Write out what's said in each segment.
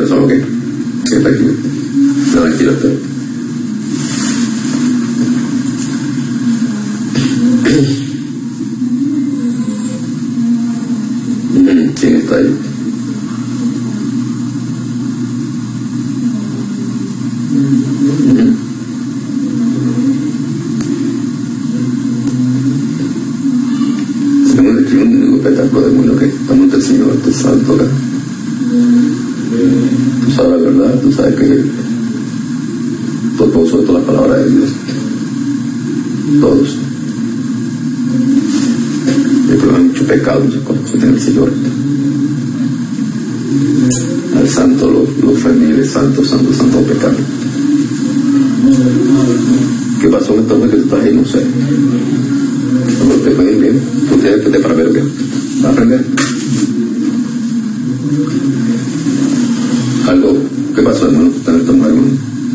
¿Tienes algo que? Sí, tranquilo. Tranquilo, usted. ¿Quién está ahí? Según el único espectáculo de mundo que estamos el Señor te santo acá. Tú sabes la verdad, tú sabes que todo sobre todas las palabras de Dios. Todos. El problema es mucho pecado, muchas cosas en el Señor. Al santo lo ofendí, santo pecado. ¿Qué pasó en esta vez que tú estás ahí? No sé. No te pueden bien. Tú tienes que te para ver bien. ¿Vas a aprender? Algo. ¿Qué pasó, hermano? ¿Tú estás en esta mujer, hermano?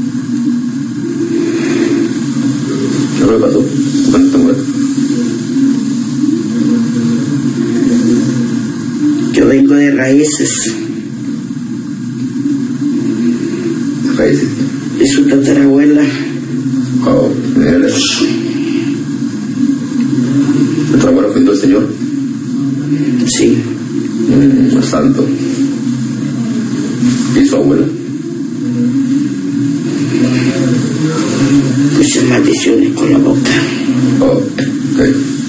¿Qué es lo que pasó? ¿Tú estás en esta mujer? Yo vengo de raíces. Raíces. De su tatarabuela. Oh, mira. ¿Tu abuelo fue el Señor? Sí. Santo. ¿Y su abuela? Puse maldiciones con la boca. Oh, ok.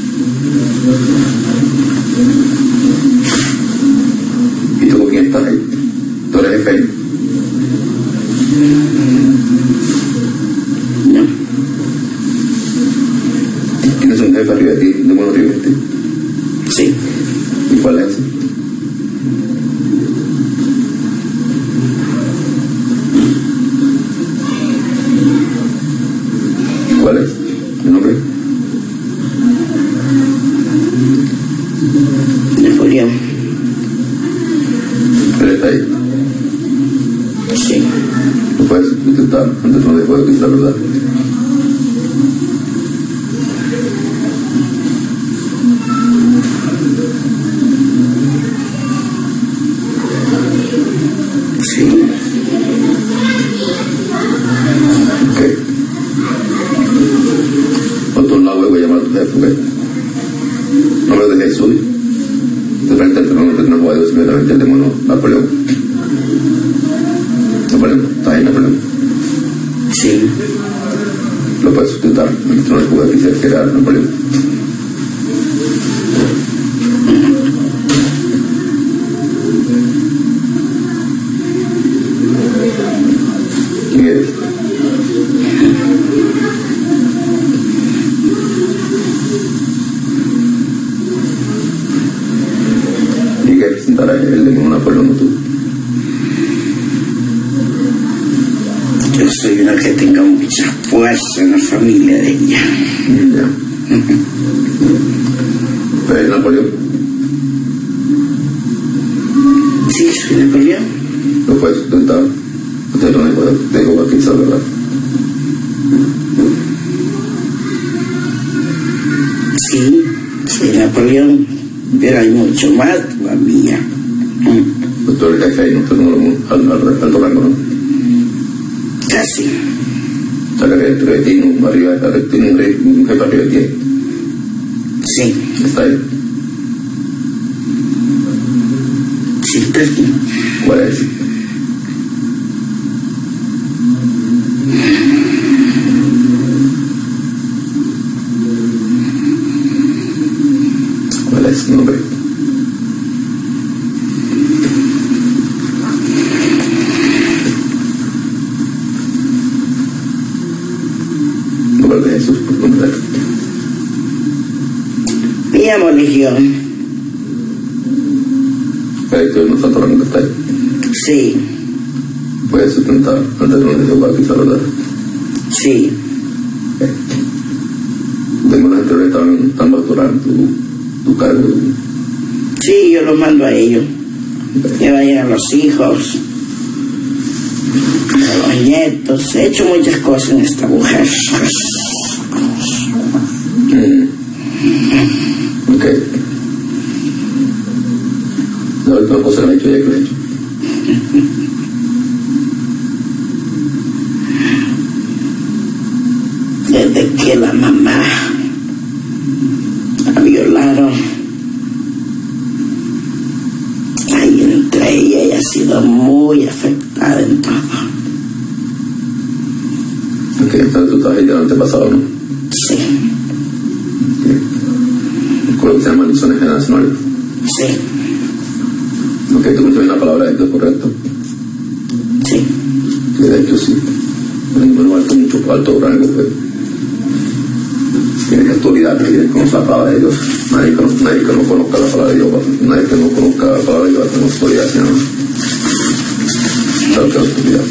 ¿Y tú con quién estás ahí? ¿Tú eres jefe ahí? No. ¿Tienes un jefe arriba de ti? ¿Un demonio arriba de ti? Sí. ¿Y cuál es ese? ¿Cuál es? ¿El nombre? Napoleón. ¿Él está ahí? Sí. ¿Tú puedes intentar antes no después de decir la verdad? Sí. Ok. Por un lado voy a llamar a tu jefe, ¿ok? Nombre de Jesús. De frente al trono de nuevo a Dios, inmediatamente el demonio Napoleón. Napoleón, ¿está ahí Napoleón? Sí. Lo puedes sustentar. El trono de Judá quisiera que era Napoleón. ¿Quién eres? ¿Y qué presentará el demonio Napoleón o tú? Yo soy una que tenga mucha fuerza en la familia de ella. Ya. ¿Eres Napoleón? Sí, soy Napoleón. Lo puedes sustentar. Usted no me puede. Tengo aquí esa verdad. Sí, soy Napoleón. Pero hay mucho más todavía. Pues tú eres jefe y no tenemos alto rango, ¿no? Casi. O sea, que dentro de ti, ¿no? Arriba, tiene un jefe arriba de ti. Sí. Está ahí. Sí, está aquí. ¿Cuál es? ¿Cuál es su nombre? Nombre de Jesús, por completo. Me llamo Legión. Esto no está todo lo que está ahí. Sí. Puedes sustentar ante el nombre de Jehová, quizá, ¿verdad? Sí. Demonios anteriores están doctorando tu cargo. Sí, yo lo mando a ellos. Que vayan a los hijos, a los nietos. He hecho muchas cosas en esta mujer. Ok. La última cosa que me ha hecho ya que lo he hecho. que la mamá la violaron. Ahí entre ella ha sido muy afectada en todo. Ok, entonces tú estás ahí del antepasado, ¿no? Sí. Okay. Con lo que se llama maldiciones generacionales. Sí. Ok, tú mencionas la palabra de Dios, ¿correcto? Sí. Sí, de hecho sí. Bueno, alto rango, pues. Tiene que autoridad, que tiene que conocer la palabra de Dios. Nadie que no conozca la palabra de Dios, nadie que no conozca la palabra de Dios va a tener autoridad, sino claro que autoridad.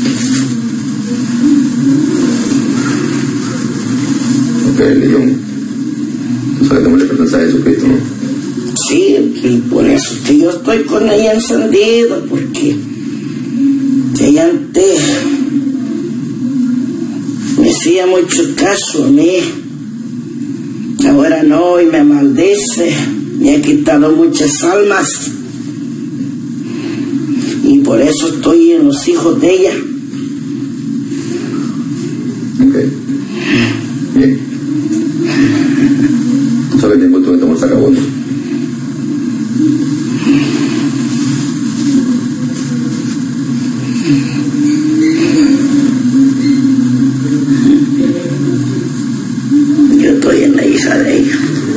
Ok, León, tú sabes que también le pertenece a Jesucristo, ¿no? Sí, y por eso que yo estoy con ella encendida, porque ella antes me hacía mucho caso a mí, ahora no, y me maldice, me ha quitado muchas almas, y por eso estoy en los hijos de ella. Ok, bien. Tú sabes el tiempo que estamos sacando. Yo estoy en la hija de ella.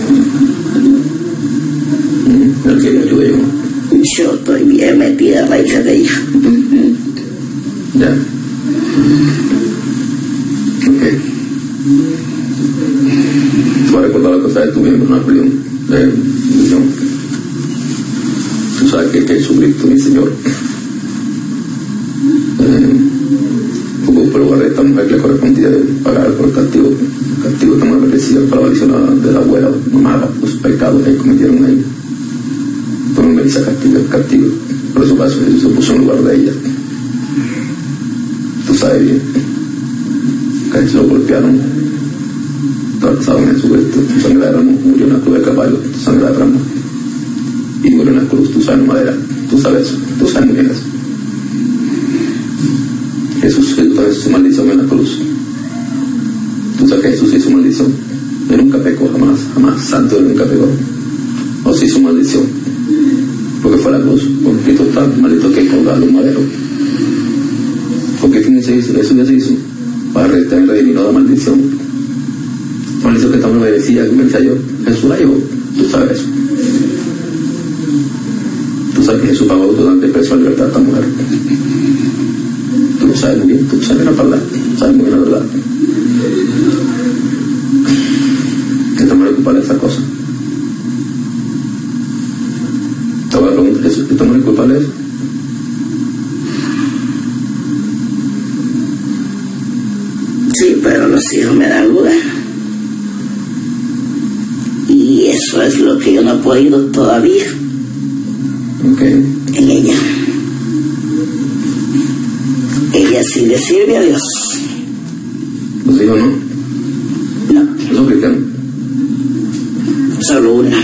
El que yo tuve yo. Yo estoy bien metida en la hija de ella. Ya. Ok. Tú vas a recordar la cosa de tu miembro, Napoleón. Tú sabes que Jesucristo, mi Señor, pero guardé a esta mujer que le correspondía de pagar por el castigo. El castigo que me merecía para la maldición de la abuela, mamá, los pecados que cometieron ellos. Pero me merecía castigo. Por eso Jesús se puso en lugar de ella. Tú sabes bien. Que a Jesús lo golpearon. Estaba en Jesucristo. Tu sangre de Abraham murió en la cruz de caballo. Tu sangre de Abraham. Y murió en la cruz. Tú sabes en madera. Tú sabes eso. Tú sabes muy bien eso. Jesús hizo su maldición en la cruz. Tú sabes que Jesús hizo maldición. Él nunca pecó, jamás. Santo, él nunca pecó. O sí hizo maldición. Porque fue la cruz. Porque Cristo está maldito que colgarlo en madero. ¿Por qué fin se hizo? Eso ya se hizo. Para redimir la maldición. Maldición que estamos merecía, que merecía yo. Jesús la llevó. Tú sabes eso. Tú sabes que Jesús pagó totalmente el precio de la libertad de esta mujer. Tú lo sabes muy bien, tú sabes la palabra, sabes muy bien la verdad. Esta mujer es culpable de esa cosa. Te voy a preguntar eso, ¿esta mujer es culpable de eso? Sí, pero los hijos me dan lugar. Y eso es lo que yo no he podido todavía. Ok. En ella. Ella sí le sirve a Dios. ¿Los hijos no? No. ¿Son cristianos? Solo una.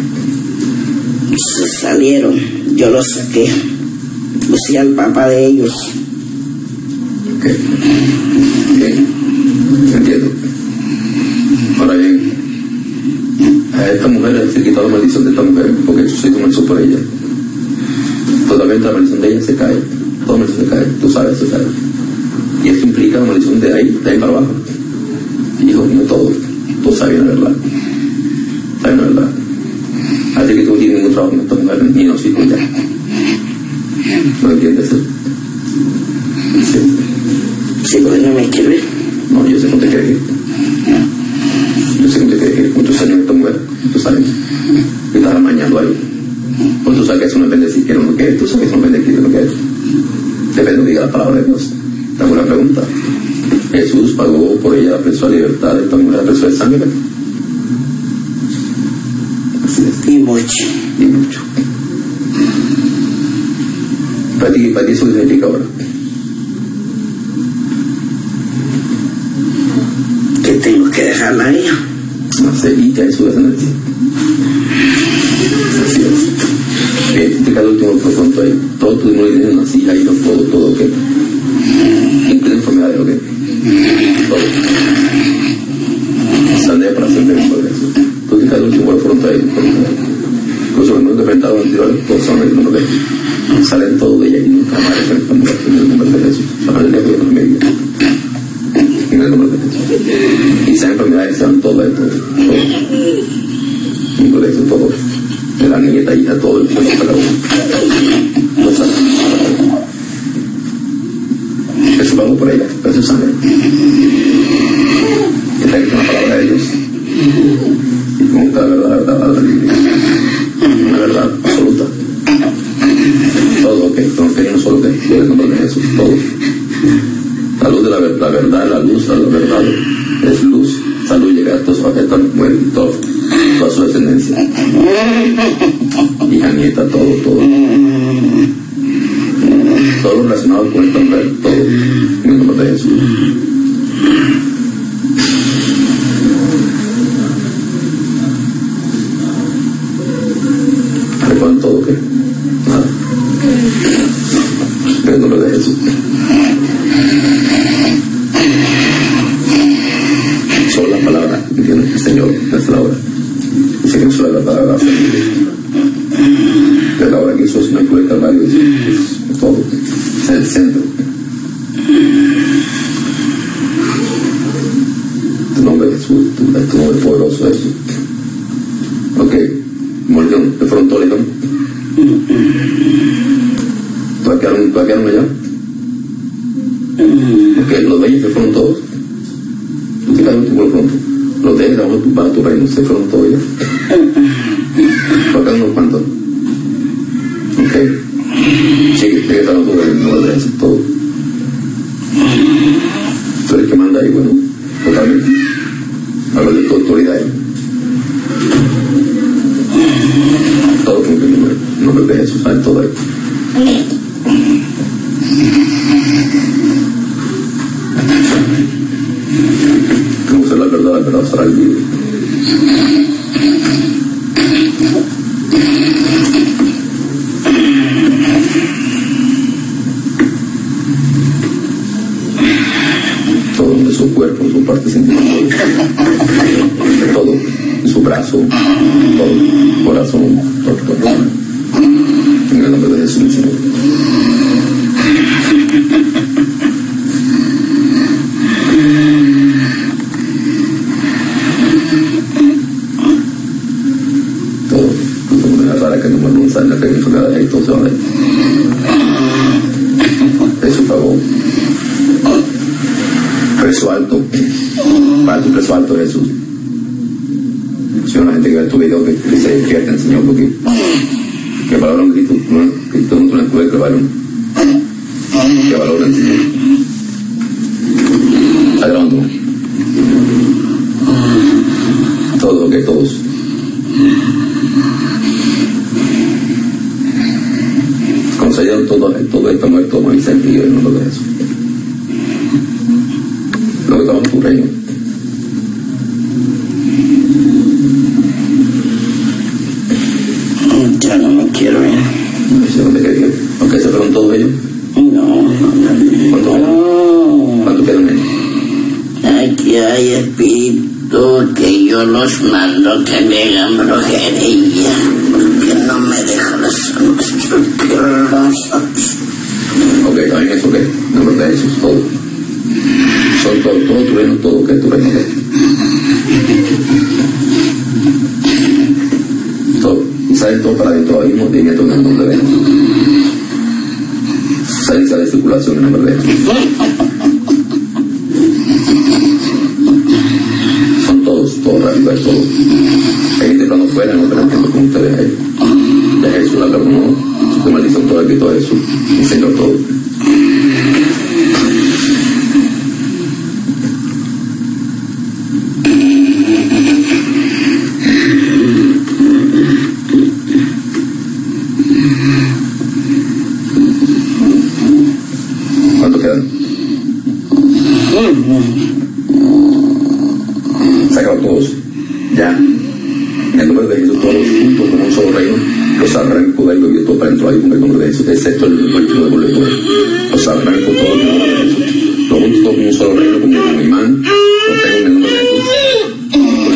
Se salieron. Yo los saqué. Puse al papá de ellos. Ok. Bien. Entiendo. Ahora bien, a esta mujer se quitó la maldición de esta mujer porque Jesús hizo eso por ella. Totalmente la maldición de ella se cae. Toda maldición se cae. Tú sabes, se cae. Y esto implica la maldición de ahí para abajo. Hijo, no todo. Tú sabes la verdad. Sabes la verdad. Así que tú no tienes ningún trabajo con esta mujer ni en los hijos ya. ¿No entiendes eso? Sí. Sí, porque no me quiere ver. No, yo sé cómo te quiere ir. Yo sé cómo te quiere ir. Muchos años esta mujer. Tú sabes. Que estás amañando ahí. Pues tú sabes que eso no depende si quiere o no quiere. Tú sabes que eso no depende de quién o no quiere. Depende de lo que diga la palabra de Dios. Te hago una pregunta. Jesús pagó por ella la precio de libertad de esta mujer, la precio de sangre. Así es. Y mucho. Y mucho. Para ti eso qué significa ahora. Que tengo que dejarla a ella. No sé, y que hay su descendencia. Así es. Explica el último punto ahí. Todo tu dinero tiene una silla y todo que incluye enfermedades, ¿ok? Todo. saldría para ascender en el nombre de Jesús. Tú fijas el último de frontal ahí. Incluso cuando hemos enfrentado anteriores, todos son el nombre de Jesús. Salen todos de ella y nunca más en el nombre de Jesús. Son el lejos de los medios. En el nombre de Jesús. Y esas enfermedades están todas de todo. Y por eso todo. De la niñeta y a todo el cuerpo de la boca. No saben. Jesús vamos por ella. Jesús sabe. Está en la palabra de Dios. Y pregunta la verdad, una verdad absoluta. Todo, ok, no queremos solo que en el nombre de Jesús, todo. La luz de la verdad, la luz de la verdad es luz. Esa luz llega a todos, toda su descendencia. Hija, nieta, todo. Todo lo relacionado con esta mujer, todo, en el nombre de Jesús. ¿Recuerdan todo qué? Nada. En el nombre de Jesús. Solo la palabra, ¿entiendes? El Señor, es la hora. El Señor solo la palabra. Es la hora que hizo, si no hay por el Calvario, es todo. Es el centro. Tu nombre es Jesús, tu nombre poderoso es Jesús. Ok, Morgan, de frontón, ¿no? ¿Todavía quedaron allá? Ok, los 20 se fueron todos. Tú te quedaste por pronto. Los de él, para tu reino, se fueron todos ya. Todavía unos cuantos. Ok. Sigue quedando todo el nombre de Jesús, todo. Tú eres el que manda ahí, bueno, totalmente. Habla de tu autoridad ahí. Todo con el nombre de Jesús, sabe todo ahí. Conocer la verdad será el libre. Todo de su cuerpo, su parte sentimental, todo, su brazo, todo, corazón, todo. En el nombre de Jesús, Señor. Todo, como una rara que no me gusta en la que enfermedad ahí, todo se va a ver. Jesús pagó. Precio alto. Para tu precio alto, Jesús. Si una gente que ve tu video que se despierta, Señor, porque que valoran que tú no tuve que valoran. Que valoran, Señor. Está grabando. Todo, que todos. Concedieron todo esto muerto, Moisés, y en el nombre de Jesús. Lo que estamos en tu reino. Ya no me quiero ir. No te quería. ¿Aunque se fueron todos ellos? No. ¿Cuánto quedan ellos? Aquí hay espíritu que yo los mando que me hagan brujería, porque no me dejan hacer nuestros cosas. Ok, también eso, ok. En nombre de Jesús, todo. Son todo tu reino, todo, que tu reino, ok. Todo. Y salen todo para adentro, ahí movimiento en el nombre de Jesús. Salen esa circulación en el nombre de Jesús. Son todos arriba, todo. Hay gente plano fuera, no pero entiendo con ustedes ahí. Ya Jesús la perdonó, su maldición todo el grito de Jesús, el Señor todo. ¿Cuánto quedan? Sácalo todos. Ya. En el nombre de Jesús, todos juntos como un solo reino. Los arranco de ahí, lo todo para dentro ahí con el nombre de Jesús, excepto el último de boleto. Los arranco todos en el nombre de Jesús. Los juntos todos como un solo reino, como un imán. Los tengo en el nombre de Jesús.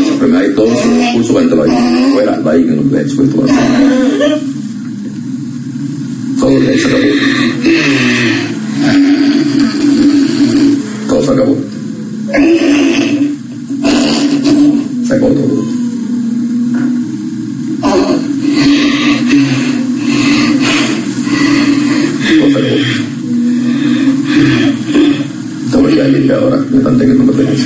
suéltalo ahí. Fuera, va ahí que no le suelto. Todo se acabó. Todo se acabó. Se acabó todo. Todo se acabó. Estamos ya ahí ahora, me tanté que no me pertenece.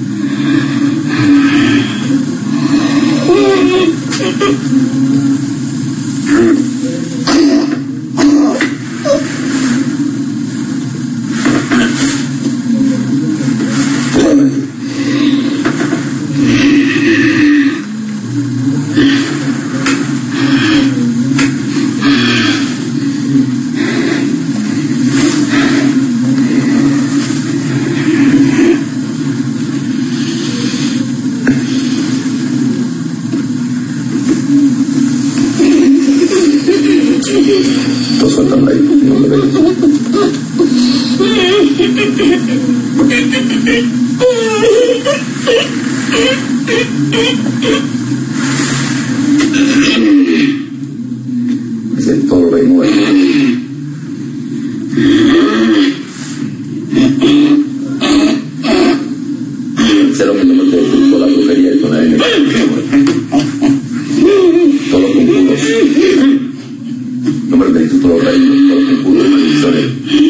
Todos sueltan ahí, no le veo. Ese todo lo reino ahí. Sé lo que no me quedó con la brujería y con la N. Todos los conjuros. Número de todos los reinos, todos los conjuros, maldiciones.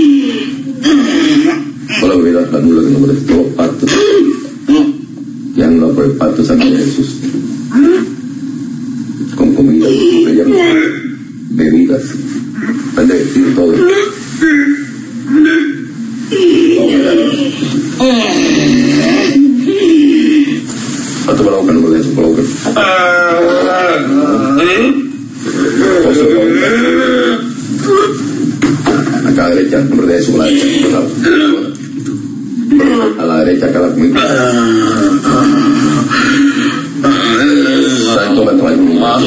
Toda la bebida, la nula que no me todos los pactos. Y anulado por el pacto de sangre de Jesús. Con comida, bebidas, pan de vestir, todo. Falta por la boca, no me dejes por la boca. Acá a la derecha, nombre de Jesús, a la derecha. A la derecha, acá la comida. Santo me trae un mazo.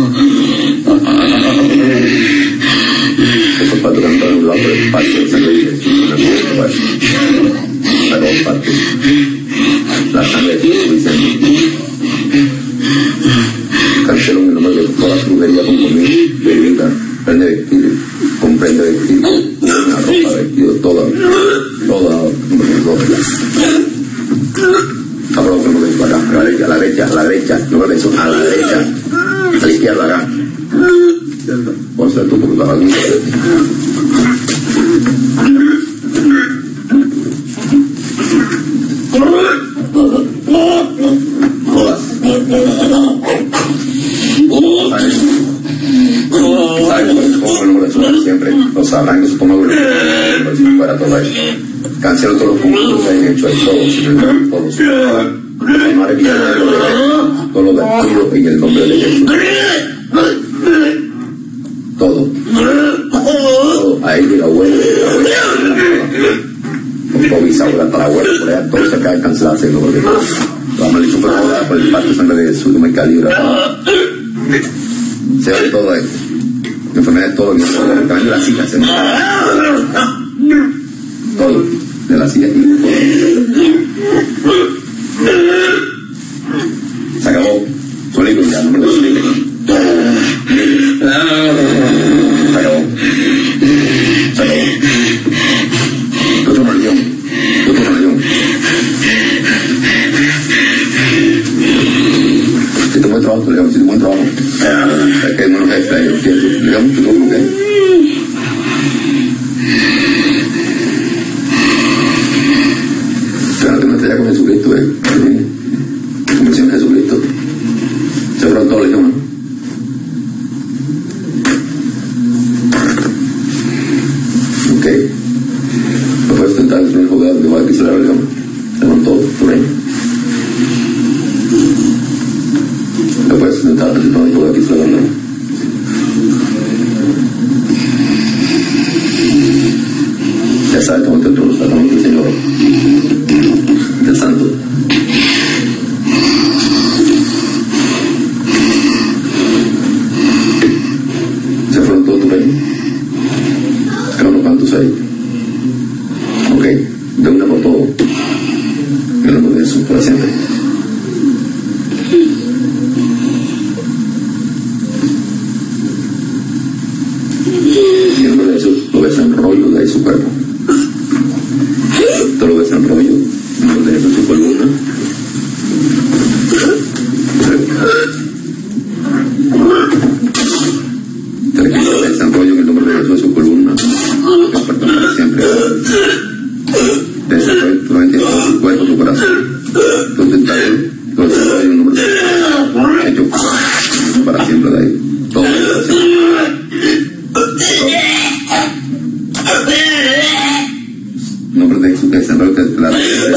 Esos patos que han estado en un lado por el patio de sangre de Jesús. Sacó el patio. La sangre de Jesús dice. Cancelo en el nombre de toda la brujería con comida, bebida, prende vestir, con prende vestir, una ropa vestido, toda, Cabrón, que no me acá, a la derecha, no me beso, a la derecha, a la izquierda acá. Por ser tú, porque estaba aquí. Siempre los sabrán que su estómago fuera todo eso. Cancelo todos los puntos que hayan hecho ahí, todos. No haré bien todo lo despido en el nombre de Jesús. Todo. A él y la abuela. Con todo bisabuela hasta la abuela, por allá todo se acaba de cancelarse en el nombre de Jesús. La maldición fue toda por el pacto de sangre de Jesús, no me calibra. Se ve todo esto. La enfermedad es todo, el cambio de la silla se todo, de la silla y se acabó, solito ya, no me lo explique. Se acabó. Otra religión. Si te buen trabajo, si te buen trabajo. Es que no nos es feo, digamos que no lo que pero no te metes ya con Jesucristo, conversión de Jesucristo. Se fueron todos los idiomas. Ok. No puedes tentar el primer jugador de igual que se la religión. Se fueron todos por ahí. No puedes tentar el primer jugador que se la religión. Ya sabes cómo te todos los del Señor, del Santo. Se fueron todos tu reino. Cada uno cuantos hay. Ok, de una por todo. En el nombre de Jesús para siempre. Y el nombre de Jesús lo desenrollo de su cuerpo. Todo lo desenrollo. El nombre de Jesús su columna. Desenrollo en el nombre de Jesús su columna. Para siempre. Desenrollo todo su cuerpo, su corazón. Tu tentación. Todo desenrollo en el nombre de Jesús. Hecho para siempre de ahí. Todo eso. Nombre de Jesús que desenrollo que declara.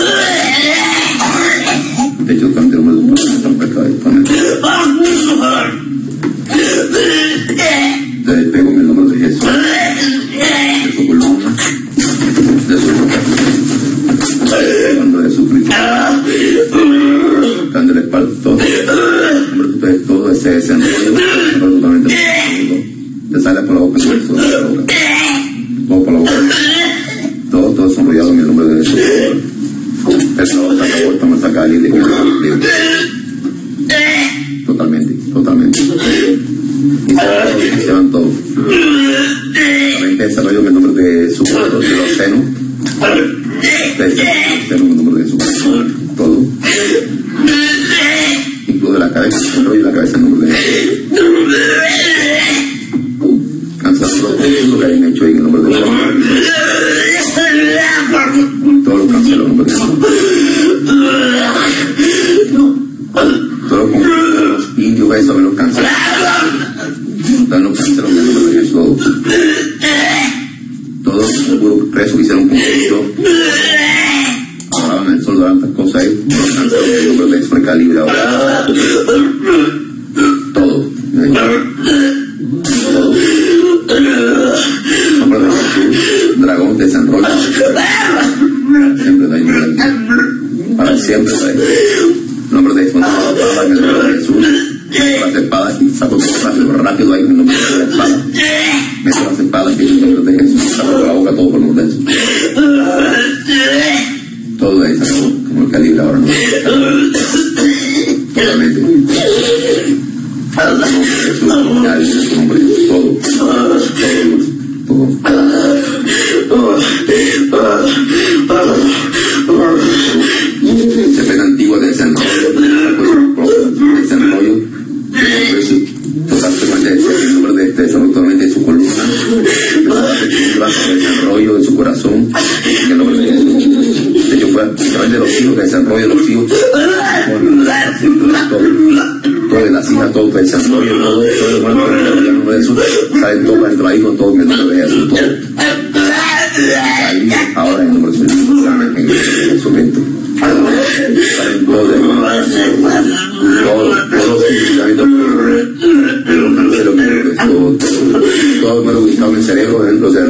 De hecho, también el nombre de Jesús pecado. Te despego en el nombre de Jesús. De su columna. De su roca. Hablando de Jesucristo. Dándole espalda todo. Todo ese desenrollo. Totalmente. Te sale por la boca. Todo por la boca. Todo sonrollado en el nombre de Jesús. El trabajo saca vuelta, me saca libre. Totalmente. Y se van todos. Solamente desarrollo en el nombre de su cuerpo, de los senos. En el nombre de su cuerpo. Todo. Incluso la cabeza, desarrollo la cabeza en el nombre de Jesús. Cansando todo lo que hayan hecho ahí en el nombre de Jesús. Todo lo cancelo en el nombre de Jesús. Todo con los indios, eso me los cancelan. Dan los cancelos en el nombre de Jesús. Todos los presos que hicieron conflicto. Ahora en el sol de tantas cosas ahí. Los cancelos en el nombre de Jesús. Por calibre ahora. Todo. Nombre de Jesús. Dragón desenrolla. Siempre da ahí. Para siempre da ahí. Nombre de Jesús, en el nombre de Jesús, las espadas y saco rápido ahí en el nombre de la espada. Meto las espadas y en el nombre de Jesús, saco por la boca todo por el nombre de Jesús. Todo ahí sacó como el calibre ahora, ¿no? Totalmente. Jesús, nombre de Jesús, se pena antigua de desenrollo, totalmente el nombre de totalmente de su columna, de desarrollo de su corazón, en el nombre de Jesús. De hecho, fue a través de los hijos, de desarrollo de los hijos, todo de las hijas, todo el desarrollo, todo el bueno, en el nombre de Jesús, salen todos para entrar ahí con todo en el nombre de Jesús, todo. Ahora en el nombre de Jesús, en su mente. Salen todos de todo el ubicado en el cerebro dentro del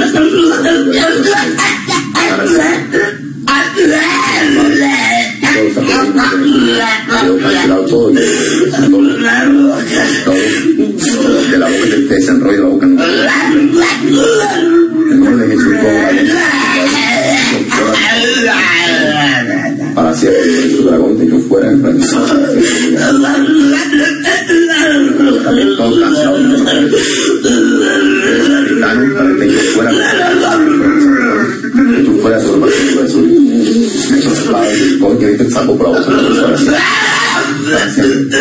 todo de la boca del desenrollo de la boca el nombre de Jesús para siempre su dragón te echó fuera en todos cansados te echó fuera sobre el Jesús esos espadas todo que viste el saco por la boca para siempre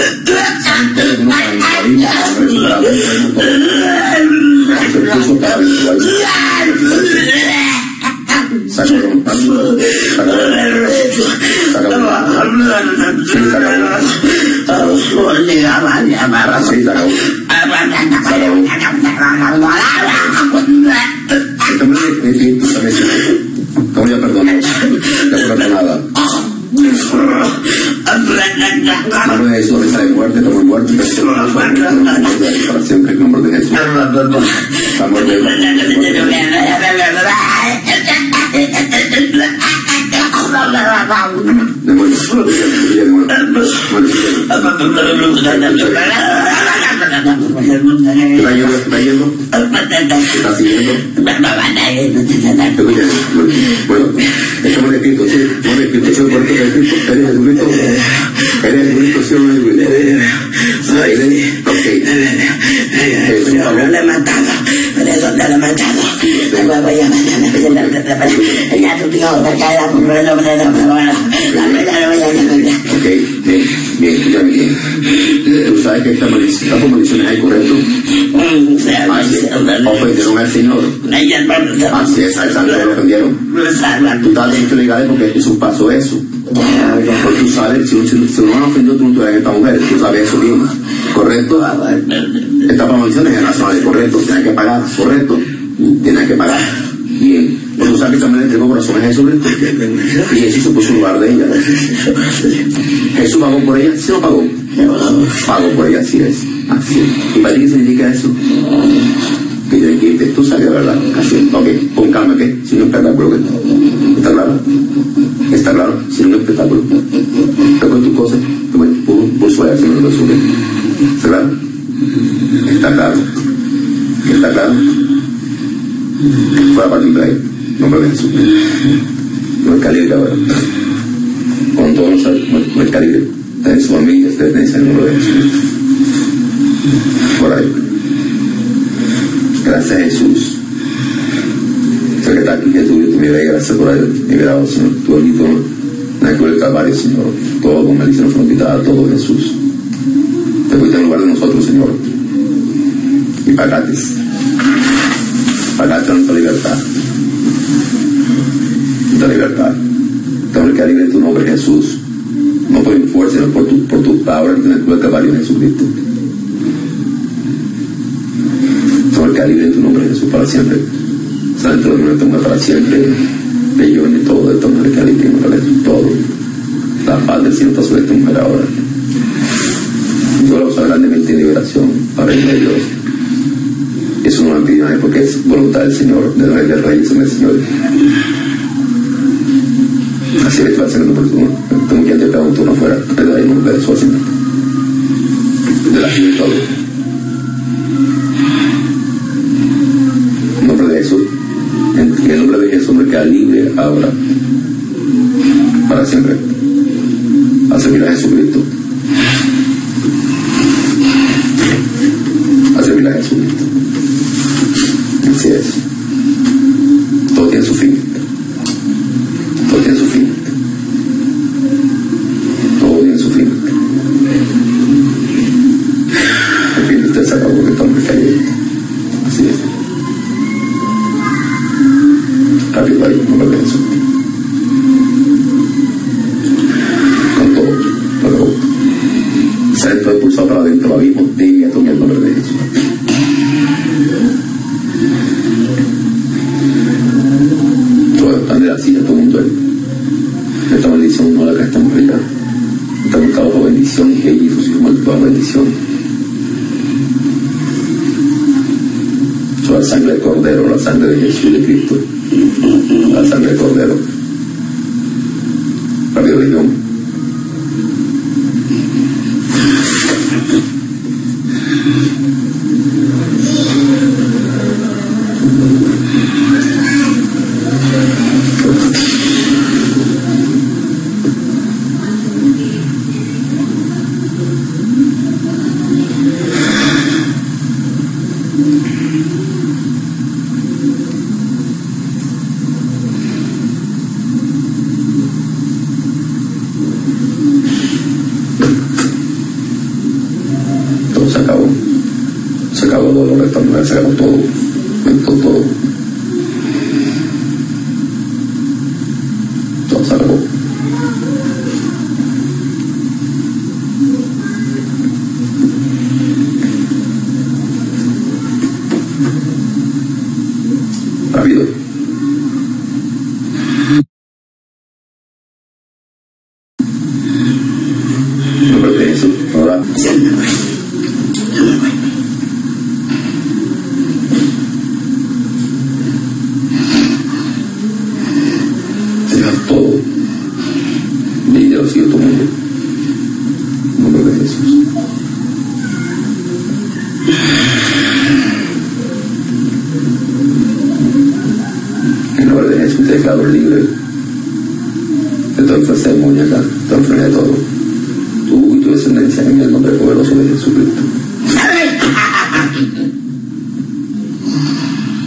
como ya perdonó, ya perdonada. Nombre de Jesús, esa de muerte, toma muerte, para siempre, en nombre de Jesús. ¿Está yendo? ¿Está siguiendo? Bueno, estamos escritos, sí, estamos escritos, sí, porque eres Jesucristo, eres Jesucristo, sí, no eres Jesucristo. Ok. Le he matado. donde lo matado. Después voy a matar. Ya tu tío me cae la burra, no me la voy a llamar. Ok, bien, escúchame bien. Tú sabes que estas maldiciones hay, ¿correcto? Ofendieron al Señor. Así es, al Santo lo ofendieron. Tú estás dentro de la iglesia porque Jesús pasó eso. Porque tú sabes, si no han ofendido, tú no te vas a esta mujer, tú sabes eso bien, ¿correcto? Estas maldiciones eran nacionales, correcto, tienes que pagar, correcto, tienes que pagar, bien. Porque tú sabes que también le entregó corazón a Jesucristo y Jesús se puso en lugar de ella. Jesús pagó por ella, ¿sí o no pagó? Pagó por ella, así es, así es. ¿Y para ti qué significa eso? Que yo quite, tú sabes, ¿verdad? Así es. Ok, con calma, ¿qué? Sin un espectáculo, ¿qué? ¿Está claro? ¿Está claro? Sin un espectáculo. Recuerda tus cosas, por suave, si no lo resuelve. ¿Está claro? ¿Está claro? ¿Está claro? Fuera para ti, Play. Nombre de Jesús. No es calibre ahora. Con todos los no es calibre. Está en su familia, está en el nombre de Jesús. Por ahí. Gracias a Jesús. Sé que está aquí Jesús, yo te me doy gracias por haber liberado, Señor. Tú bendito en la cruz del Calvario, Señor. Todo con maldición fueron quitadas, todo Jesús. Te fuiste en lugar de nosotros, Señor. Y pagaste. Pagaste nuestra libertad. Nuestra libertad. Tengo que libre tu nombre, Jesús. No por mi fuerza, sino por tu palabra en el cruz del Calvario, Jesucristo. Que libre tu nombre, Jesús, para siempre. Santo de nuestra mujer para siempre. Bellón y todo de esta mujer que libre Jesús, todo. La paz del cielo está sobre esta mujer ahora. Yo lo uso grandemente en liberación para el de Dios. Eso no lo han pedido nadie porque es voluntad del Señor, del Rey del Rey, del Señor. Así es, va a ser un turno. Tengo que entregar un turno afuera. Pero ahí no me de su asiento. De la gente y todo. Jesús, en el nombre de Jesús me queda libre ahora para siempre a servir a Jesucristo, a servir a Jesucristo. Así es, todo tiene su fin, todo tiene su fin, todo tiene su fin. En fin, usted se acabó porque estamos cayendo. Así es. Rápido ahí, no me eso. Con todo, luego sale todo expulsado para adentro del abismo de inmediato en el nombre de Jesús. Toda manera así, todo el mundo esta maldición no la que estamos rica. Estamos bajo bendición y ella y sus hijos bajo bendición. La sangre del Cordero, la sangre de Jesús de Cristo, la sangre del Cordero. Rápido, Legión. Se acabó el dolor de esta mujer, se acabó todo, todo. Todo se acabó. Rápido. No pertenece eso. Ahora. Todo. Dinero sigue tu mundo. En nombre de Jesús. En nombre de Jesús te declaro libre de toda enfermedad demoníaca, toda enfermedad de todo. Tú y tu descendencia en el nombre poderoso de Jesucristo.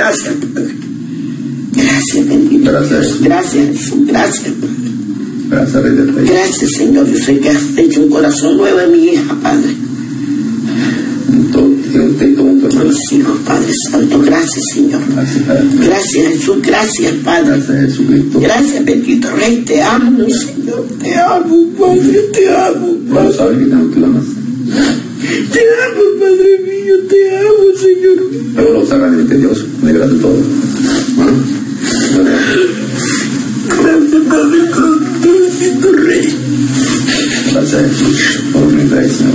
Gracias, Padre. Gracias, bendito Dios. Gracias, Jesús. Gracias, Padre. Gracias, Rey del Rey. Gracias, Señor. Yo sé que has hecho un corazón nuevo en mi hija, Padre. Usted y todo un hermano. Mis hijos, Padre Santo. Gracias, Señor. Gracias, Padre. Gracias, Jesús. Gracias, Padre. Gracias, Jesucristo. Gracias, bendito Rey. Te amo, mi Señor. Te amo, Padre. Te amo, Padre. No sabes que tanto la amas. Te amo, Padre mío. Te amo, Señor. Pero lo sabrá de Dios. Libras de todo. Bueno. Gracias, Padre Santo. Bendito Rey. Gracias, Jesús. Por mi Rey, Señor.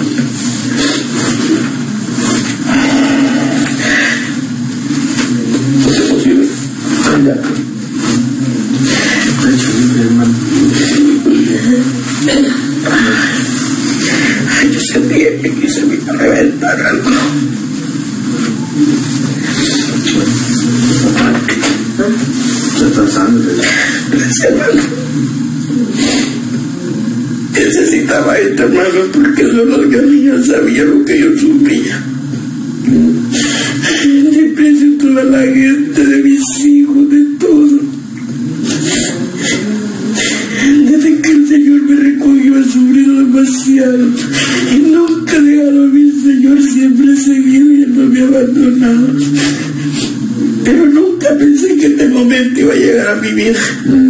¿Es posible? Ya. Ay, yo sentía que quise reventar algo. Se está sangre. Gracias, hermano. Necesitaba esto, hermano, porque solo Dios sabía lo que yo sufría. Desprecio toda la gente, de mis hijos, de todo. Desde que el Señor me recogió, he sufrido demasiado. Y nunca he dejado a mi Señor, siempre he seguido y Él no me ha abandonado. Pero nunca pensé que este momento iba a llegar a mi vida.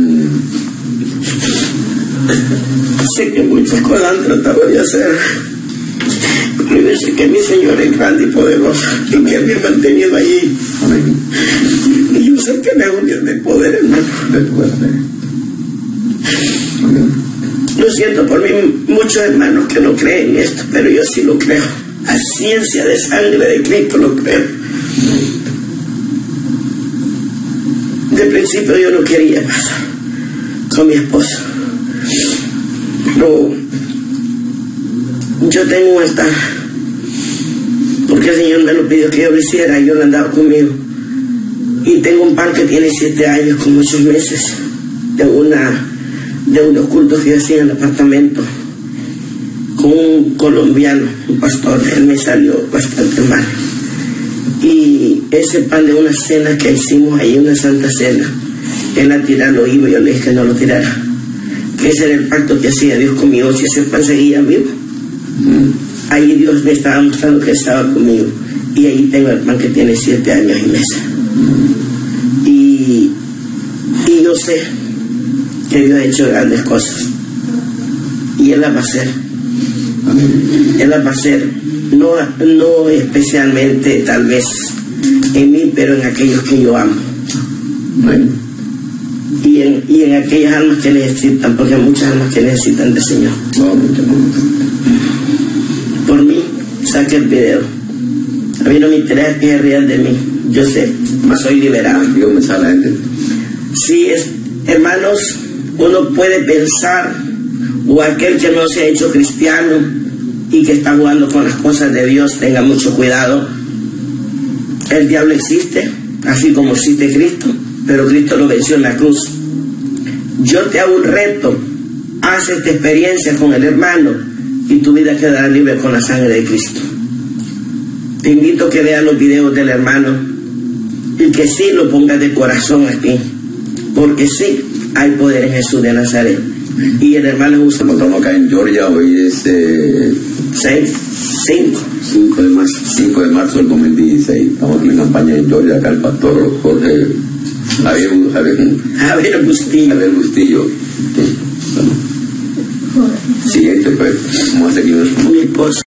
Sé que muchas cosas han tratado de hacer, pero yo sé que mi Señor es grande y poderoso y que me ha mantenido allí. Amén. Y yo sé que me es un Dios de poder, hermano. De tu fe. Amén. Lo siento por mí, muchos hermanos que no creen en esto, pero yo sí lo creo. A ciencia de sangre de Cristo lo creo. De principio yo no quería pasar con mi esposa. Pero yo tengo un altar, porque el Señor me lo pidió que yo lo hiciera y yo lo andaba conmigo. Y tengo un par que tiene 7 años con muchos meses, de unos cultos que yo hacía en el apartamento, con un colombiano, un pastor. Él me salió bastante mal. Y ese pan de una cena que hicimos ahí, una santa cena, él a tirarlo iba y yo le dije que no lo tirara. Que ese era el pacto que hacía Dios conmigo. Si ese pan seguía vivo, ahí Dios me estaba mostrando que estaba conmigo. Y ahí tengo el pan que tiene 7 años y meses. Y yo sé que Dios ha hecho grandes cosas. Y Él las va a hacer. Él las va a hacer. No especialmente tal vez en mí, pero en aquellos que yo amo. Y en aquellas almas que necesitan, porque hay muchas almas que necesitan del Señor. Por mí, saque el video. A mí no me interesa que es real de mí. Yo sé, mas soy liberado. Sí, hermanos, uno puede pensar, o aquel que no se ha hecho cristiano y que está jugando con las cosas de Dios, tenga mucho cuidado. El diablo existe, así como existe Cristo, pero Cristo lo venció en la cruz. Yo te hago un reto, haz esta experiencia con el hermano y tu vida quedará libre con la sangre de Cristo. Te invito a que veas los videos del hermano y que sí lo pongas de corazón aquí, porque sí hay poder en Jesús de Nazaret. Y el hermano usa. Estamos acá en Georgia, hoy es 5 de marzo del 2016. Estamos aquí en campaña en Georgia, acá el pastor Jorge Javier Bustillo. Siguiente, pues, vamos a seguir. Mi esposa.